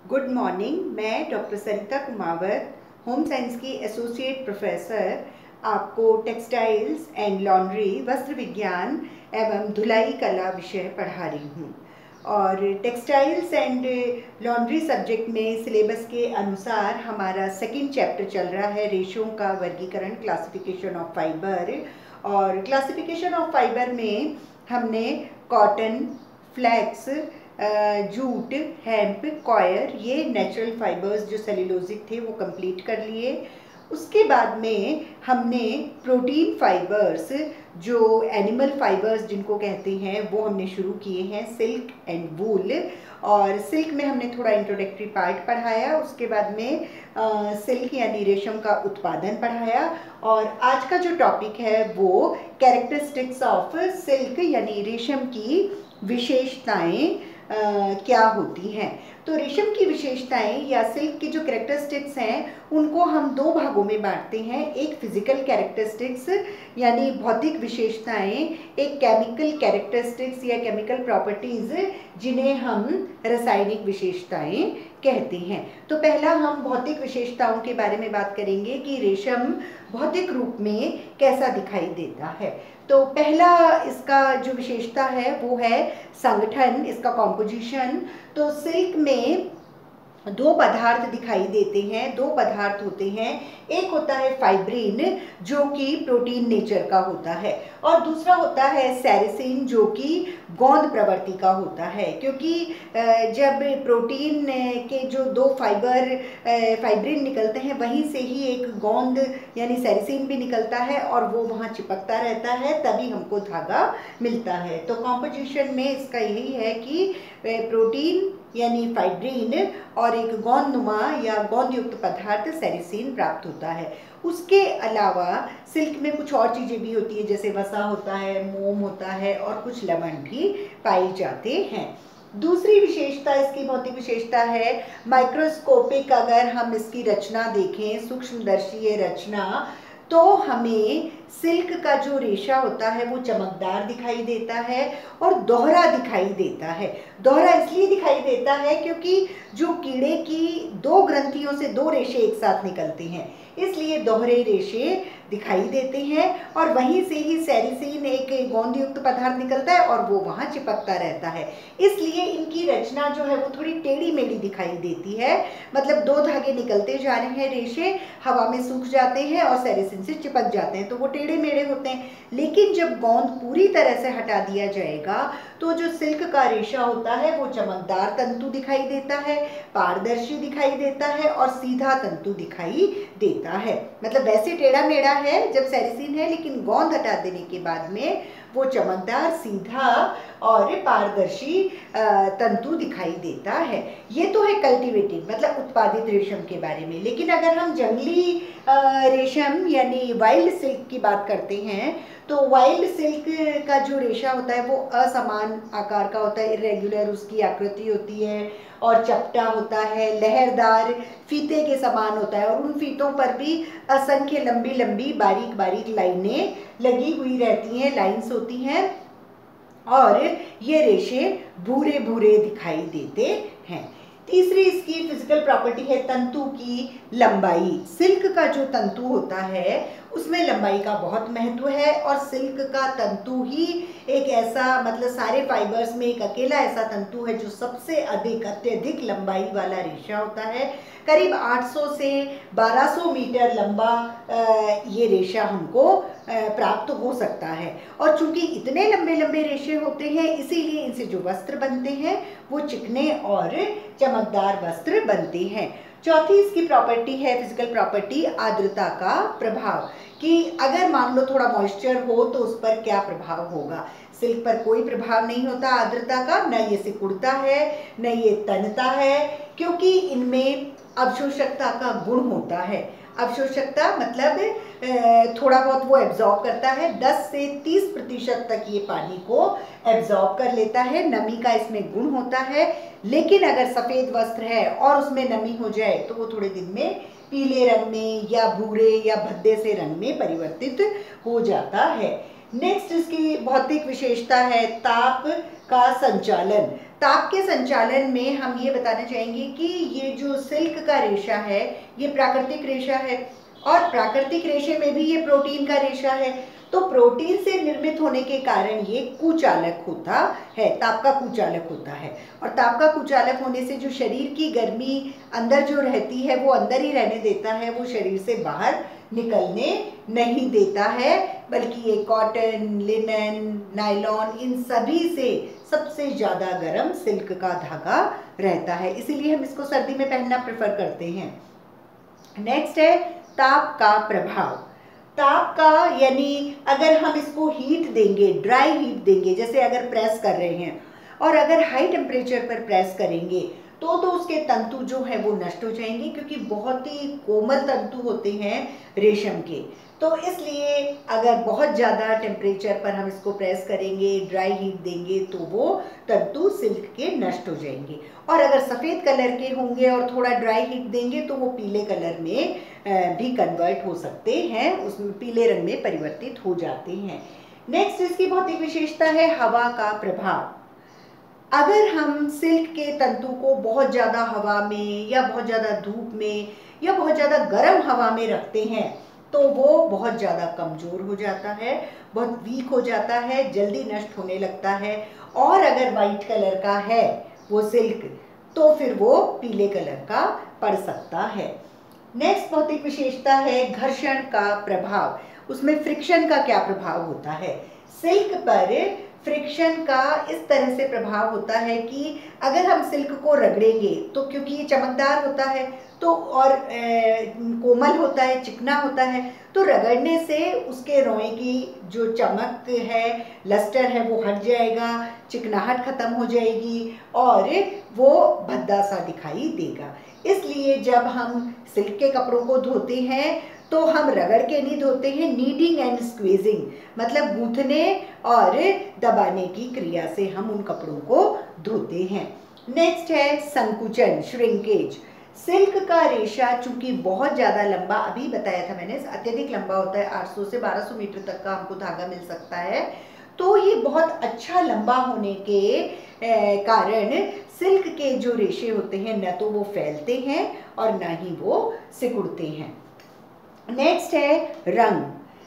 Good morning. मैं doctor Sarita Kumawat, home science की associate professor, आपको टेक्सटाइल्स एंड लॉन्ड्री वस्त्र विज्ञान एवं धुलाई कला विषय पढ़ा रही हूँ। और टेक्सटाइल्स एंड लॉन्ड्री सब्जेक्ट में सिलेबस के अनुसार हमारा सेकंड चैप्टर चल रहा है, रेशों का वर्गीकरण, क्लासिफिकेशन ऑफ फाइबर। और क्लासिफिकेशन ऑफ फाइबर में हमने cotton, flax, jute, hemp, coir, ये नेचुरल फाइबर्स जो सेल्यूलोजिक थे वो कंप्लीट कर लिए। उसके बाद में हमने प्रोटीन फाइबर्स, जो एनिमल फाइबर्स जिनको कहते हैं, वो हमने शुरू किए हैं, सिल्क एंड वूल। और सिल्क में हमने थोड़ा इंट्रोडक्टरी पार्ट पढ़ाया, उसके बाद में सिल्क यानी रेशम का उत्पादन पढ़ाया। और आज का जो टॉपिक है वो कैरेक्टरिस्टिक्स ऑफ सिल्क यानी रेशम की विशेषताएं क्या होती हैं। तो रेशम की विशेषताएं या सिल्क की जो कैरेक्टरिस्टिक्स हैं उनको हम दो भागों में बांटते हैं। एक फिजिकल कैरेक्टरिस्टिक्स यानी भौतिक विशेषताएं, एक केमिकल कैरेक्टरिस्टिक्स या केमिकल प्रॉपर्टीज जिन्हें हम रासायनिक विशेषताएं कहते हैं। तो पहला हम भौतिक विशेषताओं के बारे में बात करेंगे कि रेशम भौतिक रूप में कैसा दिखाई देता है। तो पहला इसका जो विशेषता है वो है संगठन, इसका कॉम्पोजिशन। तो सिल्क में दो पदार्थ दिखाई देते हैं, दो पदार्थ होते हैं। एक होता है फाइब्रिन जो कि प्रोटीन नेचर का होता है, और दूसरा होता है सेरिसिन जो कि गोंद प्रवृत्ति का होता है। क्योंकि जब प्रोटीन के जो दो फाइब्रिन निकलते हैं वहीं से ही एक गोंद यानी सेरिसिन भी निकलता है और वो वहाँ चिपकता रहता है, तभी हमको धागा मिलता है। तो कॉम्पोजिशन में इसका यही है कि प्रोटीन यानी फाइब्रिन और एक गोंदनुमा या गोंद युक्त पदार्थ सेरिसिन प्राप्त होता है। उसके अलावा सिल्क में कुछ और चीज़ें भी होती है, जैसे वसा होता है, मोम होता है और कुछ लवण भी पाए जाते हैं। दूसरी विशेषता, इसकी भौतिक विशेषता है माइक्रोस्कोपिक। अगर हम इसकी रचना देखें, सूक्ष्मदर्शीय रचना, तो हमें सिल्क का जो रेशा होता है वो चमकदार दिखाई देता है और दोहरा दिखाई देता है। दोहरा इसलिए दिखाई देता है क्योंकि जो कीड़े की दो ग्रंथियों से दो रेशे एक साथ निकलते हैं, इसलिए दोहरे रेशे दिखाई देते हैं। और वहीं से ही सेरिसिन एक गोंद युक्त पदार्थ निकलता है और वो वहाँ चिपकता रहता है, इसलिए इनकी रचना जो है वो थोड़ी टेढ़ी मेढ़ी दिखाई देती है। मतलब दो धागे निकलते जा रहे हैं, रेशे हवा में सूख जाते हैं और सेरिसिन से चिपक जाते हैं, तो वो टेढ़े मेढ़े होते हैं। लेकिन जब गोंद पूरी तरह से हटा दिया जाएगा तो जो सिल्क का रेशा होता है वो चमकदार तंतु दिखाई देता है, पारदर्शी दिखाई देता है और सीधा तंतु दिखाई देता है। मतलब वैसे टेढ़ा मेढ़ा है जब सेरिसिन है, लेकिन गोंद हटा देने के बाद में वो चमकदार, सीधा और पारदर्शी तंतु दिखाई देता है। ये तो है कल्टीवेटेड मतलब उत्पादित रेशम के बारे में। लेकिन अगर हम जंगली रेशम यानी वाइल्ड सिल्क की बात करते हैं, तो वाइल्ड सिल्क का जो रेशा होता है वो असमान आकार का होता है, इरेगुलर उसकी आकृति होती है और चपटा होता है, लहरदार फीते के समान होता है, और उन फीतों पर भी असंख्य लंबी लंबी बारीक बारीक लाइनें लगी हुई रहती हैं, लाइंस होती हैं, और ये रेशे भूरे भूरे दिखाई देते हैं। तीसरी इसकी फिजिकल प्रॉपर्टी है तंतु की लंबाई। सिल्क का जो तंतु होता है उसमें लंबाई का बहुत महत्व है, और सिल्क का तंतु ही एक ऐसा, मतलब सारे फाइबर्स में एक अकेला ऐसा तंतु है जो सबसे अत्यधिक लंबाई वाला रेशा होता है। करीब 800 से 1200 मीटर लंबा ये रेशा हमको प्राप्त हो सकता है। और चूंकि इतने लंबे लंबे रेशे होते हैं, इसीलिए इनसे जो वस्त्र बनते हैं वो चिकने और चमकदार वस्त्र बनते हैं। चौथी इसकी प्रॉपर्टी है, फिजिकल प्रॉपर्टी, आर्द्रता का प्रभाव, कि अगर मान लो थोड़ा मॉइस्चर हो तो उस पर क्या प्रभाव होगा। सिल्क पर कोई प्रभाव नहीं होता आर्द्रता का, न ये सिकुड़ता है न ये तनता है, क्योंकि इनमें अवशोषकता का गुण होता है। अवशोषकता मतलब थोड़ा बहुत वो एब्जॉर्ब करता है, 10 से 30% तक ये पानी को एब्जॉर्ब कर लेता है, नमी का इसमें गुण होता है। लेकिन अगर सफ़ेद वस्त्र है और उसमें नमी हो जाए तो वो थोड़े दिन में पीले रंग में या भूरे या भद्दे से रंग में परिवर्तित हो जाता है। नेक्स्ट इसकी भौतिक विशेषता है ताप का संचालन। ताप के संचालन में हम ये बताना चाहेंगे कि ये जो सिल्क का रेशा है ये प्राकृतिक रेशा है, और प्राकृतिक रेशे में भी ये प्रोटीन का रेशा है। तो प्रोटीन से निर्मित होने के कारण ये कुचालक होता है, ताप का कुचालक होता है। और ताप का कुचालक होने से जो शरीर की गर्मी अंदर जो रहती है वो अंदर ही रहने देता है, वो शरीर से बाहर निकलने नहीं देता है, बल्कि ये कॉटन, लिनन, नायलॉन, इन सभी से सबसे ज़्यादा गर्म सिल्क का धागा रहता है, इसीलिए हम इसको सर्दी में पहनना प्रेफर करते हैं। नेक्स्ट है ताप का प्रभाव। ताप का यानी अगर हम इसको हीट देंगे, ड्राई हीट देंगे, जैसे अगर प्रेस कर रहे हैं और अगर हाई टेम्परेचर पर प्रेस करेंगे तो उसके तंतु जो है वो नष्ट हो जाएंगे, क्योंकि बहुत ही कोमल तंतु होते हैं रेशम के। तो इसलिए अगर बहुत ज़्यादा टेम्परेचर पर हम इसको प्रेस करेंगे, ड्राई हीट देंगे, तो वो तंतु सिल्क के नष्ट हो जाएंगे। और अगर सफ़ेद कलर के होंगे और थोड़ा ड्राई हीट देंगे तो वो पीले कलर में भी कन्वर्ट हो सकते हैं, उसमें पीले रंग में परिवर्तित हो जाते हैं। नेक्स्ट इसकी भौतिक विशेषता है हवा का प्रभाव। अगर हम सिल्क के तंतु को बहुत ज़्यादा हवा में या बहुत ज़्यादा धूप में या बहुत ज़्यादा गर्म हवा में रखते हैं तो वो बहुत ज़्यादा कमज़ोर हो जाता है, बहुत वीक हो जाता है, जल्दी नष्ट होने लगता है। और अगर वाइट कलर का है वो सिल्क तो फिर वो पीले कलर का पड़ सकता है। नेक्स्ट भौतिक विशेषता है घर्षण का प्रभाव। उसमें फ्रिक्शन का क्या प्रभाव होता है? सिल्क पर फ्रिक्शन का इस तरह से प्रभाव होता है कि अगर हम सिल्क को रगड़ेंगे तो क्योंकि ये चमकदार होता है तो और कोमल होता है, चिकना होता है, तो रगड़ने से उसके रोए की जो चमक है, लस्टर है, वो हट जाएगा, चिकनाहट खत्म हो जाएगी और वो भद्दा सा दिखाई देगा। इसलिए जब हम सिल्क के कपड़ों को धोते हैं तो हम रगड़ के नहीं धोते हैं, नीडिंग एंड स्क्वीजिंग, मतलब गूंथने और दबाने की क्रिया से हम उन कपड़ों को धोते हैं। नेक्स्ट है संकुचन, श्रिंकेज। सिल्क का रेशा चूंकि बहुत ज़्यादा लंबा, अभी बताया था मैंने, अत्यधिक लंबा होता है, 800 से 1200 मीटर तक का हमको धागा मिल सकता है, तो ये बहुत अच्छा लंबा होने के कारण सिल्क के जो रेशे होते हैं न तो वो फैलते हैं और न ही वो सिकुड़ते हैं। नेक्स्ट है रंग।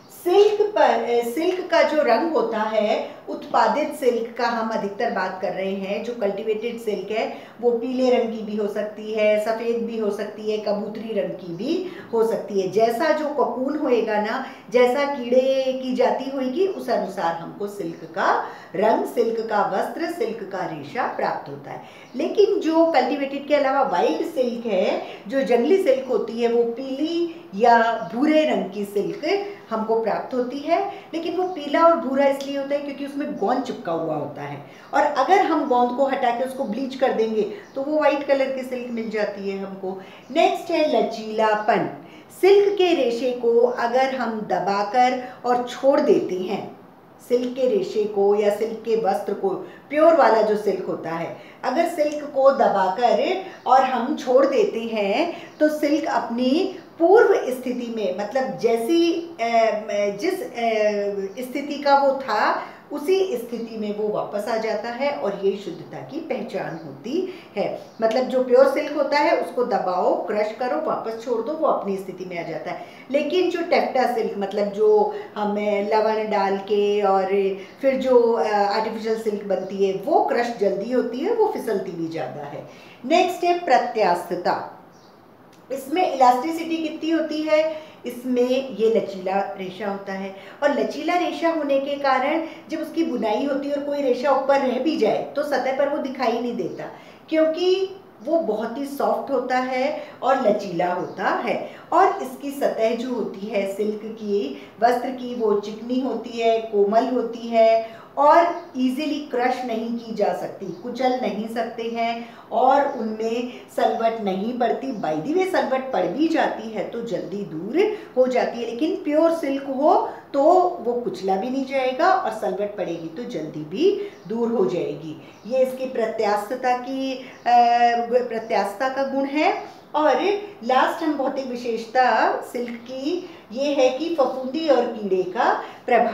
सिल्क का जो रंग होता है, उत्पादित सिल्क का हम अधिकतर बात कर रहे हैं, जो कल्टीवेटेड सिल्क है वो पीले रंग की भी हो सकती है, सफ़ेद भी हो सकती है, कबूतरी रंग की भी हो सकती है। जैसा जो कोकून होएगा ना, जैसा कीड़े की जाति होगी, उस अनुसार हमको सिल्क का रंग, सिल्क का वस्त्र, सिल्क का रेशा प्राप्त होता है। लेकिन जो कल्टीवेटेड के अलावा वाइल्ड सिल्क है, जो जंगली सिल्क होती है, वो पीली या भूरे रंग की सिल्क हमको प्राप्त होती है। लेकिन वो पीला और भूरा इसलिए होता है क्योंकि उसमें गोंद चिपका हुआ होता है, और अगर हम गोंद को हटा के उसको ब्लीच कर देंगे तो वो वाइट कलर की सिल्क मिल जाती है हमको। नेक्स्ट है लचीलापन। सिल्क के रेशे को अगर हम दबाकर और छोड़ देते हैं, सिल्क के रेशे को या सिल्क के वस्त्र को, प्योर वाला जो सिल्क होता है, अगर सिल्क को दबाकर और हम छोड़ देते हैं तो सिल्क अपनी पूर्व स्थिति में, मतलब जैसी जिस स्थिति का वो था उसी स्थिति में वो वापस आ जाता है, और ये शुद्धता की पहचान होती है। मतलब जो प्योर सिल्क होता है उसको दबाओ, क्रश करो, वापस छोड़ दो, वो अपनी स्थिति में आ जाता है। लेकिन जो टेफ्टा सिल्क, मतलब जो हमें लवण डाल के और फिर जो आर्टिफिशियल सिल्क बनती है, वो क्रश जल्दी होती है, वो फिसलती भी ज़्यादा है। नेक्स्ट है प्रत्यास्थता। इसमें इलास्टिसिटी कितनी होती है? इसमें ये लचीला रेशा होता है, और लचीला रेशा होने के कारण जब उसकी बुनाई होती है और कोई रेशा ऊपर रह भी जाए तो सतह पर वो दिखाई नहीं देता, क्योंकि वो बहुत ही सॉफ्ट होता है और लचीला होता है। और इसकी सतह जो होती है सिल्क की, वस्त्र की, वो चिकनी होती है, कोमल होती है और इजीली क्रश नहीं की जा सकती, कुचल नहीं सकते हैं, और उनमें सलवट नहीं पड़ती। बाय द वे सलवट पड़ भी जाती है तो जल्दी दूर हो जाती है, लेकिन प्योर सिल्क हो तो वो कुचला भी नहीं जाएगा और सलवट पड़ेगी तो जल्दी भी दूर हो जाएगी। ये इसकी प्रत्यास्थता का गुण है। और लास्ट हम भौतिक विशेषता सिल्क की ये है कि फफूंदी और कीड़े का प्रभाव।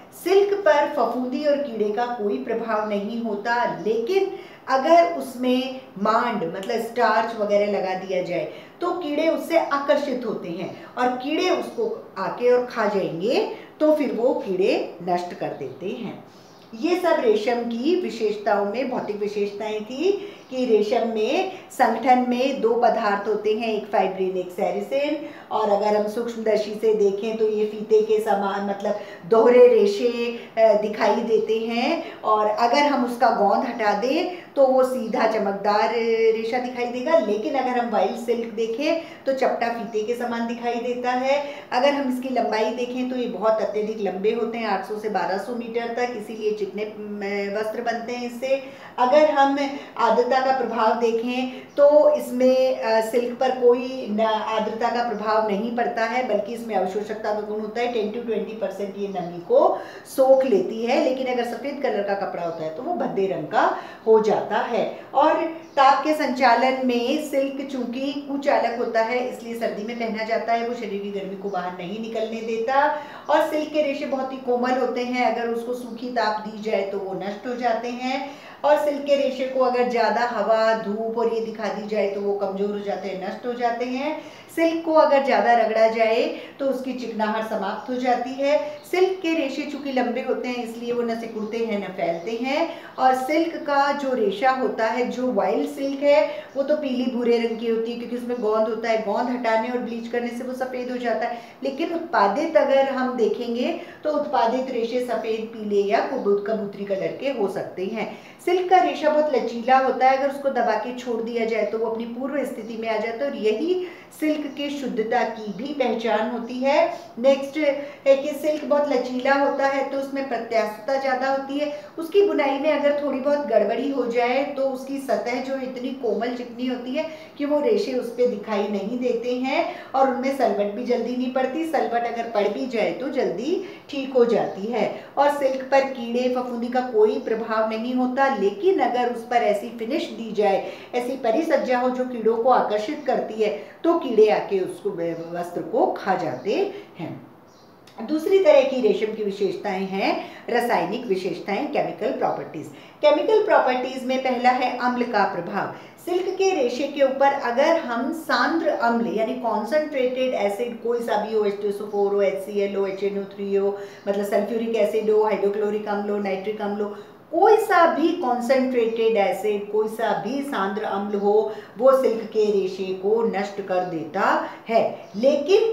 सिल्क पर फफूंदी और कीड़े का कोई प्रभाव नहीं होता, लेकिन अगर उसमें मांड मतलब स्टार्च वगैरह लगा दिया जाए तो कीड़े उससे आकर्षित होते हैं और कीड़े उसको आके और खा जाएंगे, तो फिर वो कीड़े नष्ट कर देते हैं। ये सब रेशम की विशेषताओं में भौतिक विशेषताएं थी कि रेशम में संगठन में दो पदार्थ होते हैं, एक फाइब्रिन एक सेरिसिन, और अगर हम सूक्ष्मदर्शी से देखें तो ये फीते के समान मतलब दोहरे रेशे दिखाई देते हैं, और अगर हम उसका गोंद हटा दें तो वो सीधा चमकदार रेशा दिखाई देगा। लेकिन अगर हम वाइल्ड सिल्क देखें तो चपटा फीते के समान दिखाई देता है। अगर हम इसकी लंबाई देखें तो ये बहुत अत्यधिक लंबे होते हैं, 800 से 1200 मीटर तक, इसीलिए चिकने वस्त्र बनते हैं इससे। अगर हम आर्द्रता का प्रभाव देखें तो इसमें सिल्क पर कोई आर्द्रता का प्रभाव नहीं पड़ता है, बल्कि इसमें अवशोषकता का गुण होता है, 10 to 20% ये नमी को सोख लेती है। लेकिन अगर सफ़ेद कलर का कपड़ा होता है तो वो भद्दे रंग का हो जाता है। और ताप के संचालन में सिल्क चूंकि कुचालक होता है, इसलिए सर्दी में पहना जाता है, वो शरीर की गर्मी को बाहर नहीं निकलने देता। और सिल्क के रेशे बहुत ही कोमल होते हैं, अगर उसको सूखी ताप दी जाए तो वो नष्ट हो जाते हैं। और सिल्क के रेशे को अगर ज़्यादा हवा धूप और ये दिखा दी जाए तो वो कमज़ोर हो जाते हैं, नष्ट हो जाते हैं। सिल्क को अगर ज़्यादा रगड़ा जाए तो उसकी चिकनाहट समाप्त हो जाती है। सिल्क के रेशे चूंकि लंबे होते हैं इसलिए वो न सिकुड़ते हैं न फैलते हैं। और सिल्क का जो रेशा होता है, जो वाइल्ड सिल्क है, वो तो पीली भूरे रंग की होती है क्योंकि उसमें गोंद होता है, गोंद हटाने और ब्लीच करने से वो सफ़ेद हो जाता है। लेकिन उत्पादित अगर हम देखेंगे तो उत्पादित रेशे सफ़ेद, पीले या कबूतरी कलर के हो सकते हैं। सिल्क का रेशा बहुत लचीला होता है, अगर उसको दबा के छोड़ दिया जाए तो वो अपनी पूर्व स्थिति में आ जाता है, और यही सिल्क के शुद्धता की भी पहचान होती है। नेक्स्ट है कि सिल्क बहुत लचीला होता है तो उसमें प्रत्यास्थता ज़्यादा होती है। उसकी बुनाई में अगर थोड़ी बहुत गड़बड़ी हो जाए तो उसकी सतह जो इतनी कोमल चिकनी होती है कि वो रेशे उस पर दिखाई नहीं देते हैं, और उनमें सलवट भी जल्दी नहीं पड़ती। सलवट अगर पड़ भी जाए तो जल्दी ठीक हो जाती है। और सिल्क पर कीड़े फफूंदी का कोई प्रभाव नहीं होता, लेकिन अगर उस पर ऐसी फिनिश दी जाए, ऐसी परिसज्जा हो जो कीड़ों को आकर्षित करती है, तो कीड़े आके उसको वस्त्र को खा जाते हैं। दूसरी तरह की रेशम की विशेषताएं हैं रासायनिक विशेषताएं, केमिकल प्रॉपर्टीज। केमिकल प्रॉपर्टीज में पहला है अम्ल का प्रभाव। सिल्क के रेशे के ऊपर अगर हम सांद्र अम्ल यानी कॉन्सनट्रेटेड एसिड कोई सा भी हो, H2SO4 हो, HCl हो, HNO3 हो, मतलब सल्फ्यूरिक एसिड हो, हाइड्रोक्लोरिक अम्ल हो, नाइट्रिक अम्ल हो, कोई सा भी कॉन्सेंट्रेटेड एसिड, कोई सा भी सांद्र अम्ल हो, वो सिल्क के रेशे को नष्ट कर देता है। लेकिन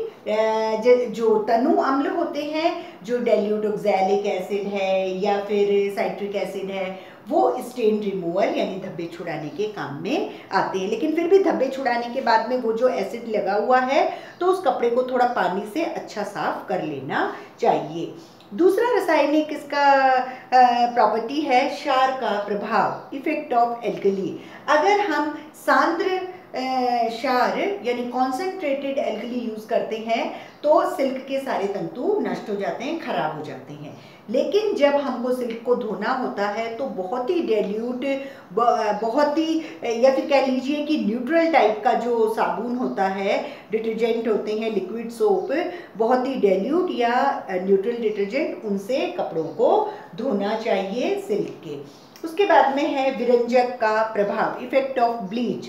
जो तनु अम्ल होते हैं, जो डाइल्यूट ऑक्सैलिक एसिड है या फिर साइट्रिक एसिड है, वो स्टेन रिमूवल यानी धब्बे छुड़ाने के काम में आते हैं। लेकिन फिर भी धब्बे छुड़ाने के बाद में वो जो एसिड लगा हुआ है तो उस कपड़े को थोड़ा पानी से अच्छा साफ कर लेना चाहिए। दूसरा रासायनिक इसका प्रॉपर्टी है क्षार का प्रभाव, इफेक्ट ऑफ एल्कली। अगर हम सांद्र क्षार यानी कॉन्सेंट्रेटेड एल्कली यूज करते हैं तो सिल्क के सारे तंतु नष्ट हो जाते हैं, खराब हो जाते हैं। लेकिन जब हमको सिल्क को धोना होता है तो बहुत ही डाइल्यूट, बहुत ही या फिर कह लीजिए कि न्यूट्रल टाइप का जो साबुन होता है, डिटर्जेंट होते हैं, लिक्विड सोप, बहुत ही डाइल्यूट या न्यूट्रल डिटर्जेंट, उनसे कपड़ों को धोना चाहिए सिल्क के। उसके बाद में है विरंजक का प्रभाव, इफेक्ट ऑफ ब्लीच।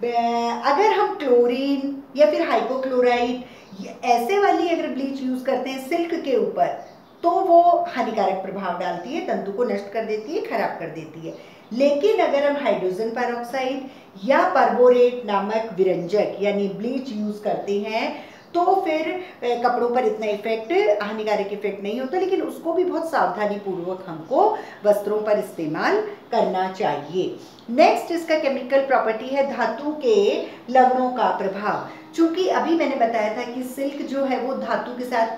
अगर हम क्लोरीन या फिर हाइपोक्लोराइड ऐसे वाली अगर ब्लीच यूज करते हैं सिल्क के ऊपर तो वो हानिकारक प्रभाव डालती है, तंतु को नष्ट कर देती है, खराब कर देती है। लेकिन अगर हम हाइड्रोजन पेरोक्साइड या परबोरेट नामक विरंजक यानी ब्लीच यूज करते हैं तो फिर कपड़ों पर इतना इफेक्ट, हानिकारक इफेक्ट नहीं होता, लेकिन उसको भी बहुत सावधानी पूर्वक हमको वस्त्रों पर इस्तेमाल करना चाहिए। नेक्स्ट इसका केमिकल प्रॉपर्टी है धातु के लवणों का प्रभाव। चूंकि अभी मैंने बताया था कि सिल्क जो है वो धातु के साथ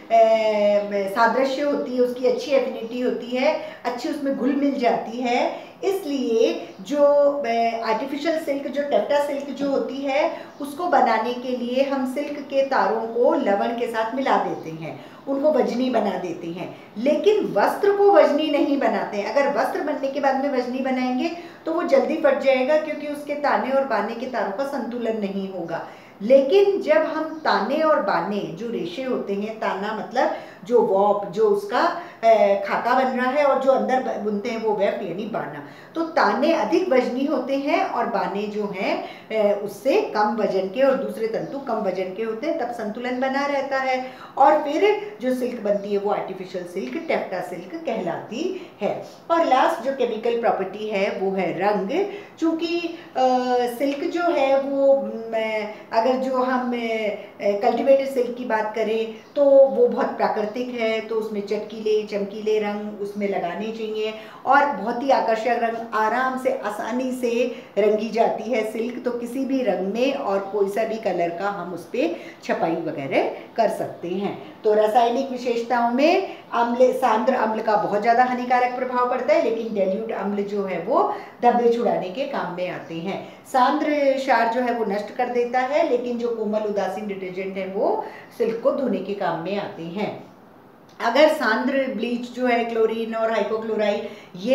सादृश्य होती है, उसकी अच्छी एफिनिटी होती है, अच्छी उसमें घुल मिल जाती है, इसलिए जो आर्टिफिशियल सिल्क, जो टैफ्टा सिल्क जो होती है, उसको बनाने के लिए हम सिल्क के तारों को लवण के साथ मिला देते हैं, उनको वजनी बना देते हैं। लेकिन वस्त्र को वजनी नहीं बनाते हैं। अगर वस्त्र बनने के बाद में वजनी बनाएंगे तो वो जल्दी फट जाएगा क्योंकि उसके ताने और बाने के तारों का संतुलन नहीं होगा। लेकिन जब हम ताने और बाने जो रेशे होते हैं, ताना मतलब जो वॉप, जो उसका खाका बन रहा है और जो अंदर बुनते हैं वो वेफ्ट यानी बाना। तो ताने अधिक वजनी होते हैं और बाने जो हैं उससे कम वजन के और दूसरे तंतु कम वजन के होते हैं, तब संतुलन बना रहता है। और फिर जो सिल्क बनती है वो आर्टिफिशियल सिल्क, टैफ्टा सिल्क कहलाती है। और लास्ट जो केमिकल प्रॉपर्टी है वो है रंग। चूँकि सिल्क जो है वो अगर जो हम कल्टिवेटेड सिल्क की बात करें तो वो बहुत प्राकृतिक है, तो उसमें चटकीले चमकीले रंग उसमें लगाने चाहिए और बहुत ही आकर्षक रंग, आराम से आसानी से रंगी जाती है सिल्क। तो किसी भी रंग में और कोई सा भी कलर का हम उस पर छपाई वगैरह कर सकते हैं। तो रासायनिक विशेषताओं में अम्ल, सांद्र अम्ल का बहुत ज़्यादा हानिकारक प्रभाव पड़ता है, लेकिन डाइल्यूट अम्ल जो है वो धब्बे छुड़ाने के काम में आते हैं। सांद्र क्षार जो है वो नष्ट कर देता है, लेकिन जो कोमल उदासीन डिटर्जेंट है वो सिल्क को धोने के काम में आते हैं। अगर सांद्र ब्लीच जो है क्लोरीन और हाइपोक्लोराइड ये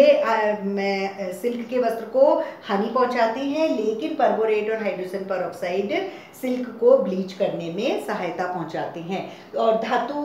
सिल्क के वस्त्र को हानि पहुंचाते हैं, लेकिन परबोरेट और हाइड्रोजन परऑक्साइड सिल्क को ब्लीच करने में सहायता पहुंचाते हैं। और धातु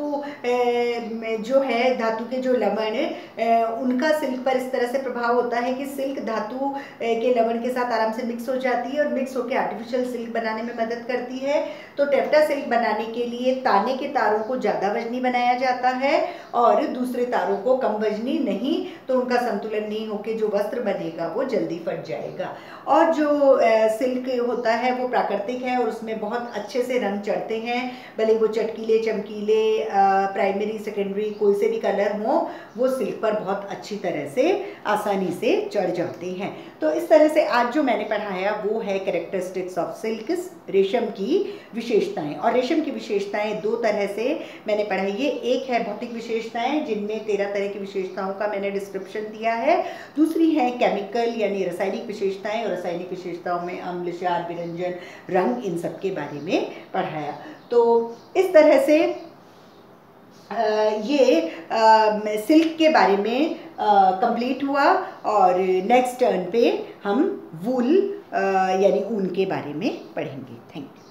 जो है, धातु के जो लवण उनका सिल्क पर इस तरह से प्रभाव होता है कि सिल्क धातु के लवण के साथ आराम से मिक्स हो जाती है और मिक्स होकर आर्टिफिशियल सिल्क बनाने में मदद करती है। तो टैफ्टा सिल्क बनाने के लिए ताने के तारों को ज़्यादा वजनी बनाया जाता है और दूसरे तारों को कम वजनी, नहीं तो उनका संतुलन नहीं होकर जो वस्त्र बनेगा वो जल्दी फट जाएगा। और जो सिल्क होता है वो प्राकृतिक है और उसमें बहुत अच्छे से रंग चढ़ते हैं, भले वो चटकीले चमकीले प्राइमरी सेकेंडरी कोई से भी कलर हो, वो सिल्क पर बहुत अच्छी तरह से आसानी से चढ़ जाते हैं। तो इस तरह से आज जो मैंने पढ़ाया वो है कैरेक्टरिस्टिक्स ऑफ सिल्क्स, रेशम की विशेषताएं। और रेशम की विशेषताएं दो तरह से मैंने पढ़ाई है, एक है भौतिक विशेषताएं जिनमें 13 तरह की विशेषताओं का मैंने डिस्क्रिप्शन दिया है, दूसरी है केमिकल यानी रासायनिक विशेषताएं, और रासायनिक विशेषताओं में अम्ल, क्षार, विरंजन, रंग, इन सब के बारे में पढ़ाया। तो इस तरह से ये सिल्क के बारे में कंप्लीट हुआ और नेक्स्ट टर्न पे हम वूल यानी ऊन के बारे में पढ़ेंगे। Thank you.